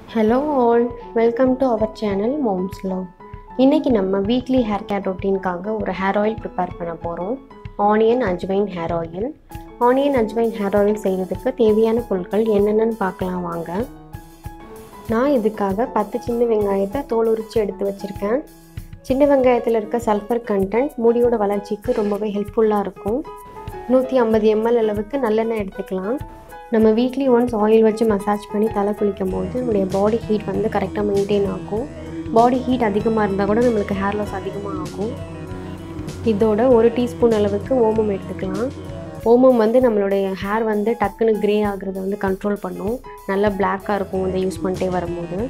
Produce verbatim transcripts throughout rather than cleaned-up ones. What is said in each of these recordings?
Hello all, welcome to our channel Mom's Love. இன்னைக்கு நம்ம weekly hair care ரொட்டீனுக்காக ஒரு hair oil prepare பண்ண போகிறோம். Onion ajwain hair oil. Onion ajwain hair oil செய்கிறதுக்கு தேவையான பொருட்கள் என்னென்னு பார்க்கலாம் வாங்க. நான் இதுக்காக பத்து சின்ன வெங்காயத்தை தோல் உரித்து எடுத்து வச்சுருக்கேன். சின்ன வெங்காயத்தில் இருக்க சல்ஃபர் கண்டென்ட் முடியோட வளர்ச்சிக்கு ரொம்பவே ஹெல்ப்ஃபுல்லாக இருக்கும். நூற்றி ஐம்பது எம்எல் அளவுக்கு நல்லெண்ணெய் எடுத்துக்கலாம். நம்ம வீக்லி ஒன்ஸ் ஆயில் வச்சு மசாஜ் பண்ணி தலை குளிக்கும் போது நம்முடைய பாடி ஹீட் வந்து கரெக்டாக மெயின்டைன் ஆகும். பாடி ஹீட் அதிகமாக இருந்தால் கூட நம்மளுக்கு ஹேர் லாஸ் அதிகமாக ஆகும். இதோட ஒரு டீஸ்பூன் அளவுக்கு ஓமம் எடுத்துக்கலாம். ஓமம் வந்து நம்மளுடைய ஹேர் வந்து டக்குன்னு க்ரே ஆகுறத வந்து கண்ட்ரோல் பண்ணும். நல்லா பிளாக்காக இருக்கும் இதை யூஸ் பண்ணிட்டே வரும்போது.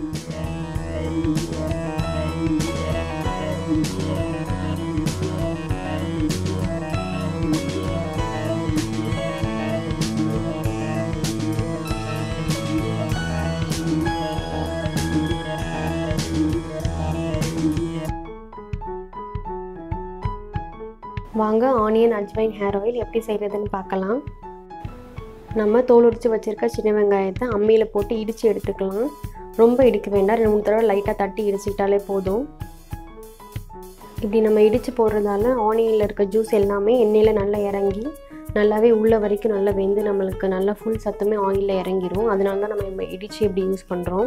வாங்க ஆனியன் அஜ்வைன் ஹேர் ஆயில் எப்படி செய்கிறதுன்னு பார்க்கலாம். நம்ம தோல் உரித்து வச்சுருக்க சின்ன வெங்காயத்தை அம்மியில் போட்டு இடித்து எடுத்துக்கலாம். ரொம்ப இடிக்க வேண்டாம், ரெண்டு மூணு தடவை லைட்டாக தட்டி இடிச்சிக்கிட்டாலே போதும். இப்படி நம்ம இடித்து போடுறதால ஆனியனில் இருக்க ஜூஸ் எல்லாமே எண்ணெயில் நல்லா இறங்கி நல்லாவே உள்ள வரைக்கும் நல்லா வெந்து நம்மளுக்கு நல்லா ஃபுல் சத்துமே ஆயிலில் இறங்கிடும். அதனால தான் நம்ம இடித்து இப்படி யூஸ் பண்ணுறோம்.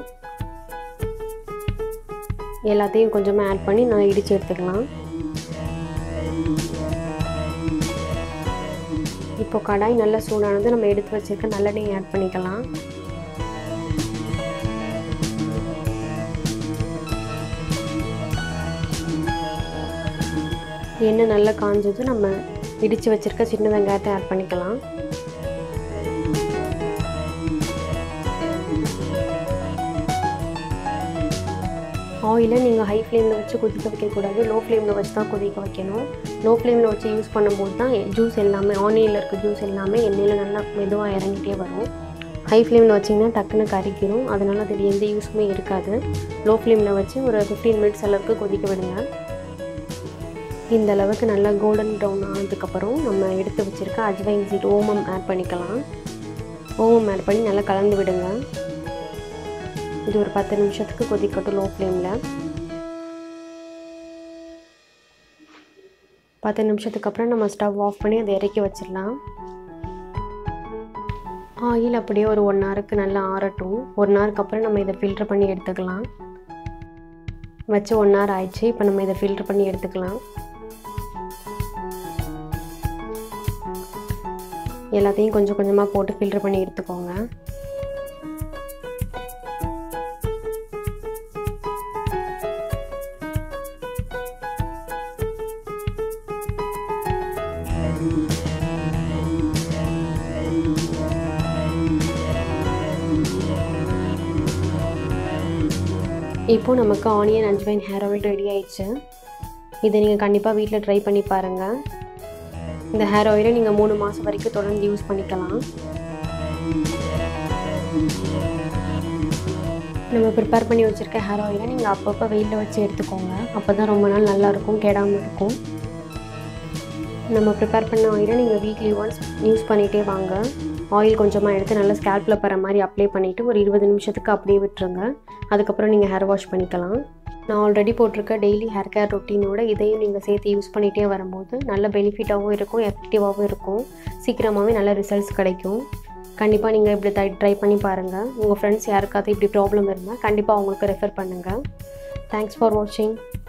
எல்லாத்தையும் கொஞ்சமாக ஆட் பண்ணி நான் இடித்து எடுத்துக்கலாம். இப்போ கடாய் நல்லா சூடானது நம்ம எடுத்து வச்சிருக்க நல்லெண்ணெய் ஆட் பண்ணிக்கலாம். எண்ணெய் நல்லா காஞ்சது நம்ம இடித்து வச்சிருக்க சின்ன வெங்காயத்தை ஆட் பண்ணிக்கலாம். ஆயிலை நீங்கள் ஹை ஃப்ளேமில் வச்சு கொதிக்க வைக்கக்கூடாது, லோ ஃப்ளேமில் வச்சு தான் கொதிக்க வைக்கணும். லோ ஃப்ளேமில் வச்சு யூஸ் பண்ணும்போது தான் ஜூஸ் எல்லாமே ஆனியனில் இருக்க ஜூஸ் எல்லாமே எண்ணெயில் நல்லா மெதுவாக இறங்கிட்டே வரும். ஹை ஃப்ளேமில் வச்சிங்கன்னா டக்குன்னு கறிக்கிறோம், அதனால் அது எந்த யூஸுமே இருக்காது. லோ ஃப்ளேமில் வச்சு ஒரு ஃபிஃப்டீன் மினிட்ஸ் அளவுக்கு கொதிக்க விடுங்க. இந்த அளவுக்கு நல்லா கோல்டன் ப்ரௌன் ஆனதுக்கப்புறம் நம்ம எடுத்து வச்சுருக்க அஜ்வைன் சீட் ஓமம் ஆட் பண்ணிக்கலாம். ஓமம் ஆட் பண்ணி நல்லா கலந்து விடுங்க. இது ஒரு பத்து நிமிஷத்துக்கு கொதிக்கட்டும் லோ ஃப்ளேமில். பத்து நிமிஷத்துக்கு அப்புறம் நம்ம ஸ்டவ் ஆஃப் பண்ணி அதை இறக்கி வச்சிடலாம். ஆயில் அப்படியே ஒரு ஒன் ஹவருக்கு நல்லா ஆறட்டும். ஒன் ஹவருக்கு அப்புறம் நம்ம இதை ஃபில்டர் பண்ணி எடுத்துக்கலாம். வச்சு ஒன் ஹவர் ஆயிடுச்சு. இப்போ நம்ம இதை ஃபில்டர் பண்ணி எடுத்துக்கலாம். எல்லாத்தையும் கொஞ்சம் கொஞ்சமாக போட்டு ஃபில்டர் பண்ணி எடுத்துக்கோங்க. இப்போது நமக்கு onion ajwain hair oil ready ஆயிடுச்சு. இதை நீங்கள் கண்டிப்பாக வீட்டில் ட்ரை பண்ணி பாருங்கள். இந்த ஹேர் ஆயிலை நீங்கள் மூணு மாதம் வரைக்கும் தொடர்ந்து யூஸ் பண்ணிக்கலாம். நம்ம ப்ரிப்பேர் பண்ணி வச்சுருக்க ஹேர் ஆயிலை நீங்கள் அப்பப்போ வெயிலில் வச்சு எடுத்துக்கோங்க. அப்போ தான் ரொம்ப நாள் நல்லாயிருக்கும், கெடாமல் இருக்கும். நம்ம ப்ரிப்பேர் பண்ண ஆயிலை நீங்கள் வீக்லி ஒன்ஸ் யூஸ் பண்ணிகிட்டே வாங்க. ஆயில் கொஞ்சமாக எடுத்து நல்லா ஸ்கேல்பில் படுற மாதிரி அப்ளை பண்ணிவிட்டு ஒரு இருபது நிமிஷத்துக்கு அப்படியே விட்டுருங்க. அதுக்கப்புறம் நீங்கள் ஹேர் வாஷ் பண்ணிக்கலாம். நான் ஆல்ரெடி போட்டிருக்க டெய்லி ஹேர் கேர் ரொட்டீனோட இதையும் நீங்கள் சேர்த்து யூஸ் பண்ணிகிட்டே வரும்போது நல்ல பெனிஃபிட்டாகவும் இருக்கும், எஃபெக்டிவாகவும் இருக்கும். சீக்கிரமாகவே நல்ல ரிசல்ட்ஸ் கிடைக்கும். கண்டிப்பாக நீங்கள் இப்படி ட்ரை ட்ரை பண்ணி பாருங்கள். உங்கள் ஃப்ரெண்ட்ஸ் யாருக்காவது இப்படி ப்ராப்ளம் இருந்தால் கண்டிப்பாக அவங்களுக்கு ரெஃபர் பண்ணுங்கள். தேங்க்ஸ் ஃபார் வாட்சிங்.